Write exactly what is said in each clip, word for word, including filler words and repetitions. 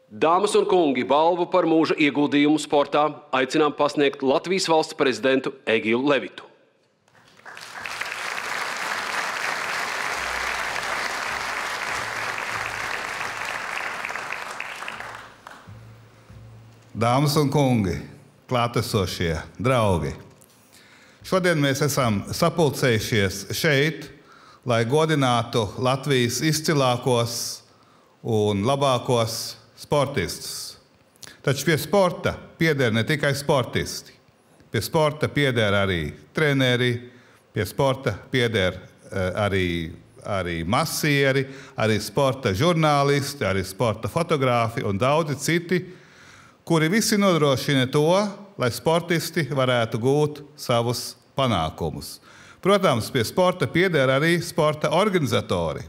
Dāmas un kungi, balvu par mūža ieguldījumu sportā aicinām pasniegt Latvijas valsts prezidentu Egilu Levitu. Dāmas un kungi, klātesošie draugi, šodien mēs esam sapulcējušies šeit, lai godinātu Latvijas izcilākos un labākos sportistus. Taču pie sporta pieder ne tikai sportisti. Pie sporta pieder arī treneri, pie sporta pieder arī, arī masieri, arī sporta žurnālisti, arī sporta fotogrāfi un daudzi citi, kuri visi nodrošina to, lai sportisti varētu gūt savus panākumus. Protams, pie sporta pieder arī sporta organizatori.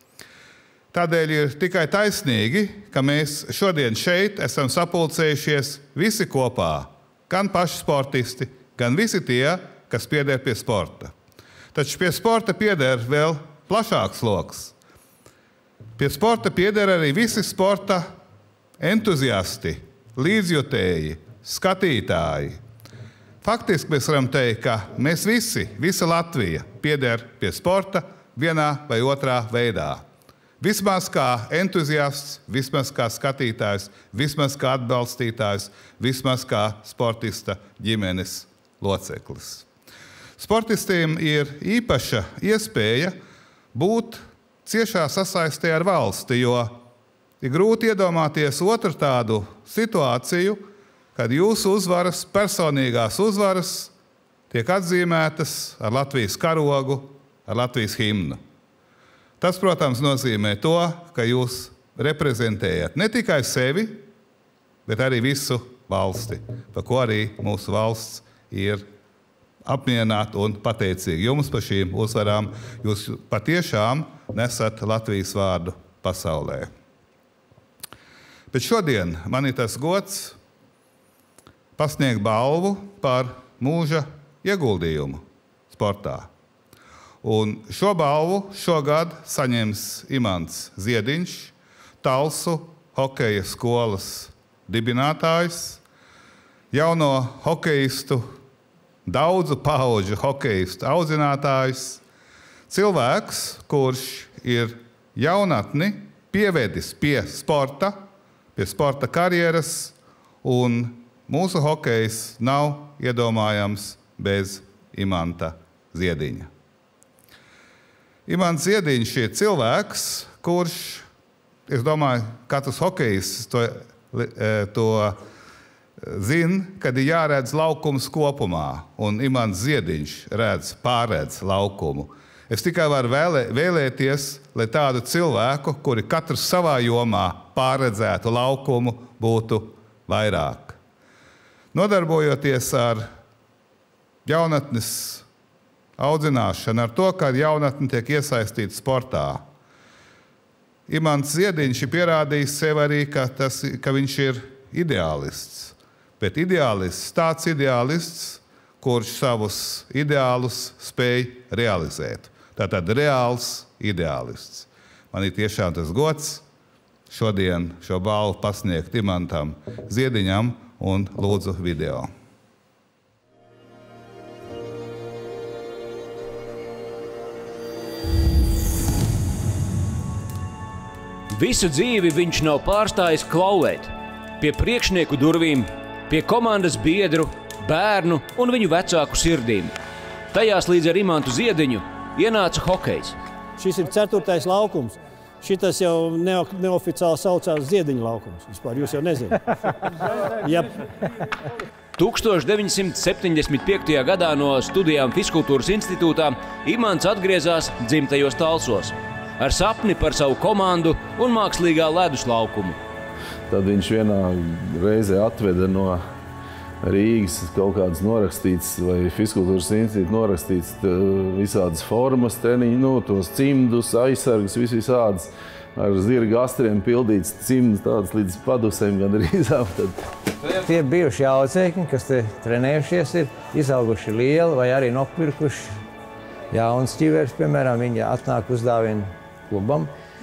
Tādēļ ir tikai taisnīgi, ka mēs šodien šeit esam sapulcējušies visi kopā, gan paši sportisti, gan visi tie, kas pieder pie sporta. Taču pie sporta pieder vēl plašāks loks. Pie sporta pieder arī visi sporta entuziasti, līdzjutēji, skatītāji. Faktiski mēs varam teikt, ka mēs visi, visa Latvija, pieder pie sporta vienā vai otrā veidā. Vismaz kā entuziasts, vismaz kā skatītājs, vismaz kā atbalstītājs, vismaz kā sportista ģimenes loceklis. Sportistiem ir īpaša iespēja būt ciešā sasaistē ar valsti, jo ir grūti iedomāties otru tādu situāciju, kad jūsu uzvaras, personīgās uzvaras tiek atzīmētas ar Latvijas karogu, ar Latvijas himnu. Tas, protams, nozīmē to, ka jūs reprezentējat ne tikai sevi, bet arī visu valsti, par ko arī mūsu valsts ir apmierināta un pateicīga jums par šīm uzvarām. Jūs patiešām nesat Latvijas vārdu pasaulē. Bet šodien man ir tas gods pasniegt balvu par mūža ieguldījumu sportā. Un šo balvu šogad saņems Imants Ziediņš, Talsu hokeja skolas dibinātājs, jauno hokeistu, daudzu paudžu hokeistu audzinātājs, cilvēks, kurš ir jaunatni pievedis pie sporta, pie sporta karjeras, un mūsu hokejs nav iedomājams bez Imanta Ziediņa. Imants Ziediņš ir cilvēks, kurš, es domāju, katrs hokejs to, to zina, kad ir jāredz laukums kopumā, un Imants Ziediņš redz, pārredz laukumu. Es tikai varu vēlē, vēlēties, lai tādu cilvēku, kuri katrs savā jomā pārredzētu laukumu, būtu vairāk. Nodarbojoties ar jaunatnes audzināšana, ar to, ka jaunatne tiek iesaistīta sportā. Imants Ziediņš ir pierādījis sev arī, ka, tas, ka viņš ir ideālists. Bet ideālists, tāds ideālists, kurš savus ideālus spēj realizēt. Tātad reāls ideālists. Man ir tiešām tas gods šodien šo balvu pasniegt Imantam Ziediņam un lūdzu video. Visu dzīvi viņš nav pārstājis klauvēt. Pie priekšnieku durvīm, pie komandas biedru, bērnu un viņu vecāku sirdīm. Tajās līdz ar Imantu Ziediņu ienāca hokejs. Šis ir ceturtais laukums. Šitas jau ne, neoficiāli saucās Ziediņa laukums. Vispār jūs jau nezināt. Ja... tūkstoš deviņi simti septiņdesmit piektajā gadā no studijām Fiskultūras institūtā Imants atgriezās dzimtajos Talsos ar sapni par savu komandu un mākslīgā ledus laukumu. Tad viņš vienā reizē atveda no Rīgas kaut kādas norakstītas vai Fiskultūras institūta norakstītas visādas formas, treniņu, nu, tos cimdus, aizsargus, vis visādas ar zirga astriem pildītas cimdus, tādas līdz padusēm gandrīz aptad. Tie bijuši audzēkņi, kas te trenējušies, ir izauguši lieli vai arī nopirkuši jauns ķiveres, piemēram, viņi atnāk uzdāvina klubam.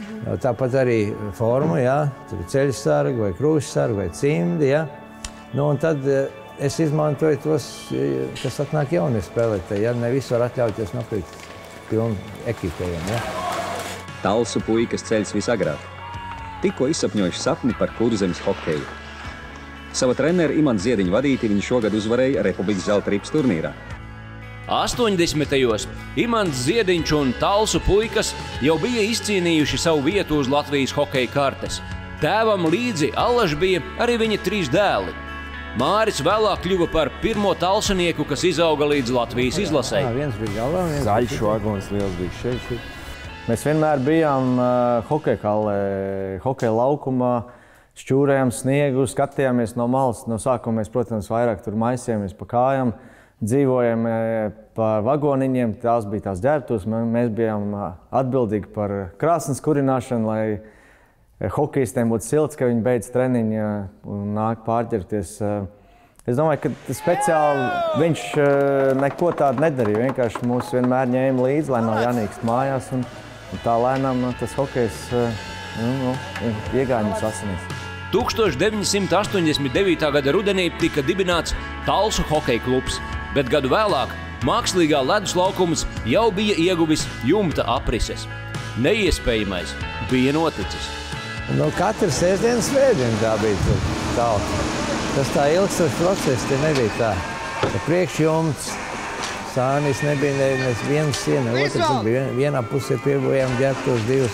Tāpat arī forma, jā, tur ir ceļsargi vai krūšsargi vai cimdi, jā. Nu, un tad es izmantoju tos, kas atnāk jaunie spēlētāji, jā, ne visu var atļauties nopirkt pilnu ekipējumu, jā. Talsu puikas ceļas visagrāk. Tikko izsapņojuši sapni par Kurzemes hokeju. Sava trenera Imants Ziediņa vadīti viņi šogad uzvarēja Republikas zelta ripas turnīrā. astoņdesmitajos Imants Ziediņš un Talsu puikas jau bija izcīnījuši savu vietu uz Latvijas hokeja kartes. Tēvam līdzi allaž bija arī viņa trīs dēli. Māris vēlāk kļuva par pirmo talsunieku, kas izauga līdz Latvijas izlasei. Jā, viens bija galvā, viens Zaļš vagons liels bija šeit. Mēs vienmēr bijām uh, hokeja hallē, hokeja laukumā, šķūrējām sniegu, skatījāmies no malas. No sākuma mēs, protams, vairāk tur maisījāmies pa kājām, dzīvojam pa vagoniņiem, tās bija tās ģērbtuves. Mēs bijām atbildīgi par krāsnes kurināšanu, lai hokejistiem būtu silts, ka viņi beidz treniņu un nāk pārģerties. Es domāju, ka speciāli viņš neko tādu nedarīja. Vienkārši mūs vienmēr ņēma līdzi, lai nav jānīkst mājās. Un, un tā lēnām tas hokejs nu, nu, iegāja mums asinīs. tūkstoš deviņi simti astoņdesmit devītā gada rudenī tika dibināts Talsu hokeja klubs, bet gadu vēlāk mākslīgā ledus laukums jau bija ieguvis jumta aprises. Neiespējamais bija noticis. Nu, katru sēsdienu svētdienu tā bija talka. Tas tā ilgstošs process, te nebija tā. Priekšjumts, sānis nebija ne, ne viens siena, otrs bija. Vienā pusē piebojām ģērbtos divas.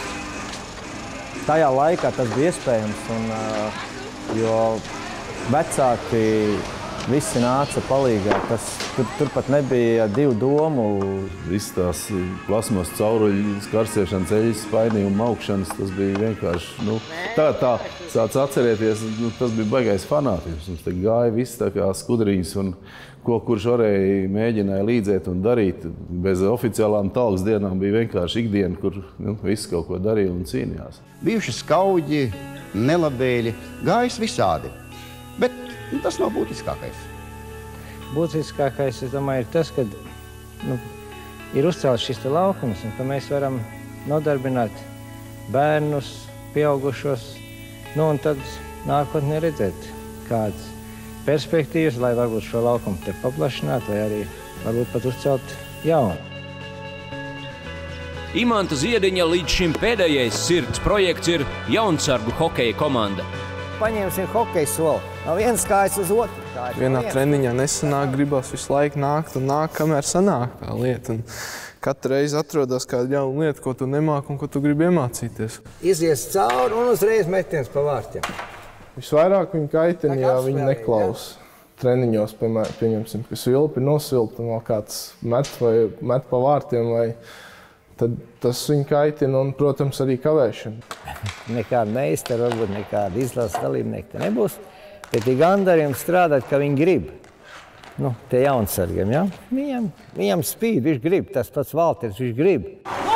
Tajā laikā tas bija iespējams, un, jo vecāki visi nāca palīgā. Tas, tur, tur pat nebija divu domu. Viss tās plasmas cauruļu skarsiešanas, eļas spainījuma augšanas, tas bija vienkārši, nu, tā, tā, sāc atcerēties, nu, tas bija baigais fanātisms. Mums te gāja viss tā kā skudriņas, un ko kurš varēja mēģināja līdzēt un darīt. Bez oficiālām talkas dienām bija vienkārši ikdiena, kur nu, viss kaut ko darīja un cīnījās. Bijuši skauģi, nelabēļi, gājis visādi. Bet nu, tas nav būtiskākais. Būtiskākais, es domāju, ir tas, ka nu, ir uzcelts šis te laukums un ka mēs varam nodarbināt bērnus, pieaugušos, nu un tad nākotnē redzēt kādas perspektīvas, lai varbūt šo laukumu te paplašināt vai arī varbūt pat uzcelt jaunu. Imanta Ziediņa līdz šim pēdējais sirds projekts ir Jaunsargu hokeja komanda. Paņemsim hokeja soli. No vienas kājas uz otru kājas. Vienā treniņā nesanāk, gribas visu laiku nākt un nāk, kamēr sanāk tā lieta. Un katru reizi atrodas kāda jauna lieta, ko tu nemāki un ko tu gribi iemācīties. Izies cauri un uzreiz metiens pa vārtiem. Visvairāk viņi kaitina, ja viņi neklausa. Treniņos, piemēram, pieņemsim, ka svilpi nosilpt un vēl kāds met, vai, met pa vārtiem, vai tad tas viņu kaitina un, protams, arī kavēšana. Nekāda meistara, varbūt nekāda izlases dalībnieka te nebūs, bet ir gandarījums strādāt, ka viņi grib. Nu, tie jaunsargiem, ja? Viņam, viņam spīd, viņš grib, tas pats Valters, viņš grib.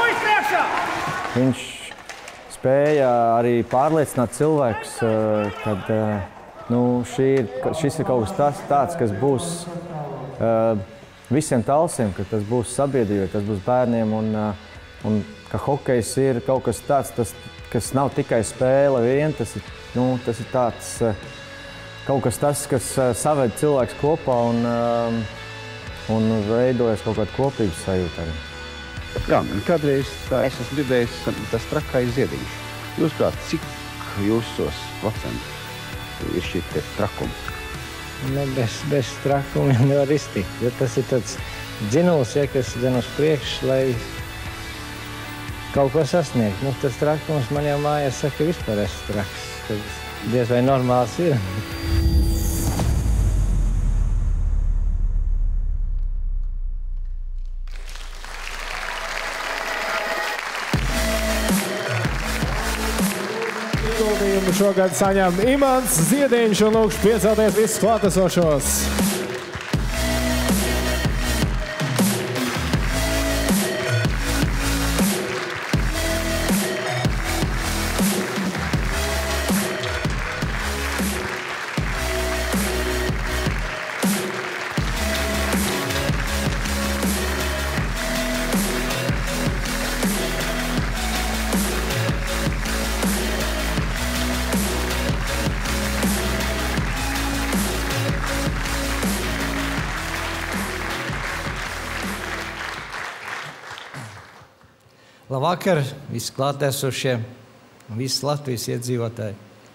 Viņš spēja arī pārliecināt cilvēkus, kad nu, šī ir, šis ir kaut kas tas, tāds, kas būs uh, visiem talsiem, ka tas būs sabiedrībai, tas būs bērniem un, uh, un ka hokejs ir kaut kas tāds, tas, kas nav tikai spēle vien, tas ir, nu, tas ir tāds uh, kaut kas tas, kas uh, saved cilvēks kopā un, uh, un veidojas kaut kāda kopības sajūta arī. Jā, kādreiz tā es esmu dzirdējis tas trakais Ziediņš. Jūs prāt, cik jūsos procentu ir šī te trakuma? Ne, bez, bez trakuma nevar iztikt, jo tas ir tāds dzinuls, ja, kas dzen uz priekšu, lai kaut ko sasniegt. Nu, tas trakums man jau mājās saka, vispār esmu traks. Tad diez vai normāls ir. Ieguldījumu šogad saņem Imants Ziediņš un lūkšu piecelties visus klātesošos. Labvakar, visi klātesošie un visi Latvijas iedzīvotāji.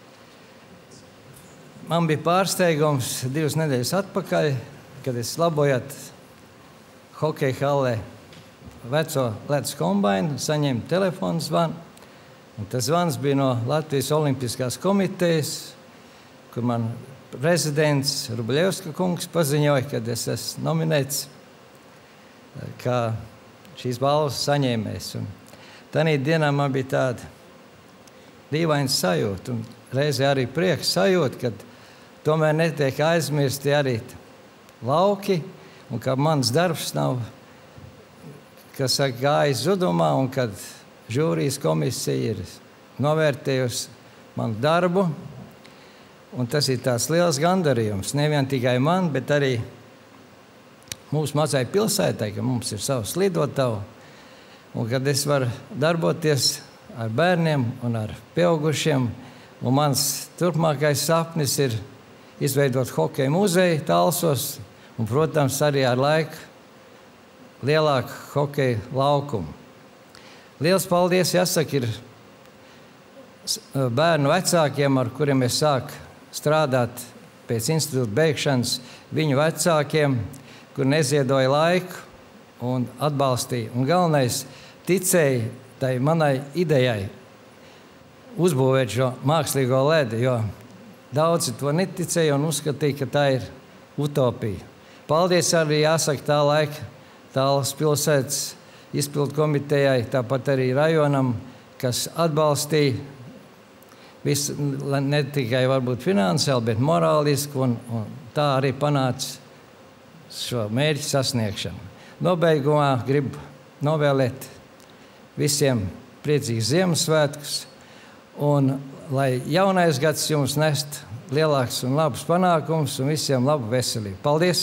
Man bija pārsteigums divas nedēļas atpakaļ, kad es labojot hokeja hallē veco ledus kombainu, saņēmu telefonu zvanu. Un tas zvans bija no Latvijas Olimpiskās komitejas, kur man prezidents Rubļevska kungs paziņoja, kad es esmu nominēts kā šīs balvas saņēmējs. Un tanī dienā man bija tāda dīvaina sajūta un reizē arī prieks sajūta, kad tomēr netiek aizmirsti arī lauki un ka mans darbs nav, kas saka, gājis zudumā un kad žūrijas komisija ir novērtējusi manu darbu. Un tas ir tāds liels gandarījums, nevien tikai man, bet arī mūsu mazai pilsētai, ka mums ir savs lidotava, un kad es varu darboties ar bērniem un ar pieaugušiem, un mans turpmākais sapnis ir izveidot hokeja muzeju Talsos, un, protams, arī ar laiku lielāku hokeja laukumu. Liels paldies, jāsaka, ir bērnu vecākiem, ar kuriem es sāku strādāt pēc institūta beigšanas, viņu vecākiem, kur neziedoja laiku un atbalstīja. Un galvenais ticēja tai manai idejai uzbūvēt šo mākslīgo ledu, jo daudzi to neticēja un uzskatīja, ka tā ir utopija. Paldies arī jāsaka tā laika Tallas pilsētas izpildu komitejai, tāpat arī rajonam, kas atbalstīja visu, ne tikai varbūt finansiāli, bet morāliski, un, un tā arī panāca šo mērķu sasniegšanu. Nobeigumā gribu novēlēt visiem priecīgus Ziemassvētkus, un lai jaunais gads jums nest lielāks un labs panākums un visiem labu veselību. Paldies!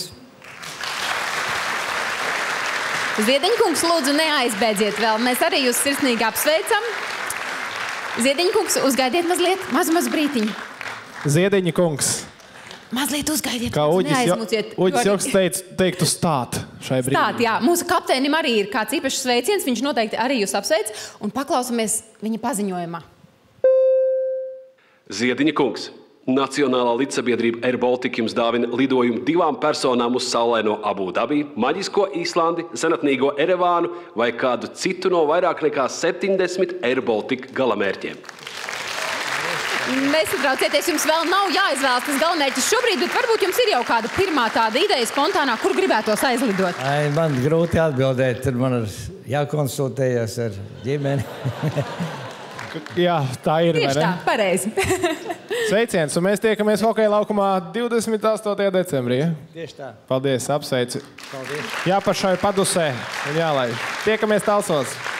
Ziediņkungs, lūdzu, neaizbēdziet vēl. Mēs arī jūs sirsnīgi apsveicam. Ziediņkungs, uzgaidiet mazliet, mazu, mazu brītiņu. Ziediņkungs. Mazliet uzgaidiet, kā neaizmuciet. Uģis Joks teic, teiktu stāt šai brīdī. Stāt, jā. Mūsu kapteinim arī ir kāds īpašs sveiciens, viņš noteikti arī jūs apsveic, un paklausamies viņa paziņojumā. Ziediņkungs, Nacionālā līdzsabiedrība Air Baltica jums dāvina lidojumu divām personām uz saulaino Abu Dabi, maģisko Īslandi, senatnīgo Erevānu vai kādu citu no vairāk nekā septiņdesmit Air Baltica galamērķiem. Nesatraucieties, jums vēl nav jāizvēlas tas galamērķis šobrīd, bet varbūt jums ir jau kāda pirmā tāda ideja spontānā, kur gribētos aizlidot? Ai, man grūti atbildēt, tur man ir jākonsultējas ar ģimeni. Jā, tā ir, vai ne? Tieši tā, pareizi. Sveiciens, un mēs tiekamies hokeja laukumā divdesmit astotajā decembrī. Ja? Tieši tā. Paldies, apsveicu. Paldies. Jāpašai padusē un jālaiž. Tiekamies Talsos.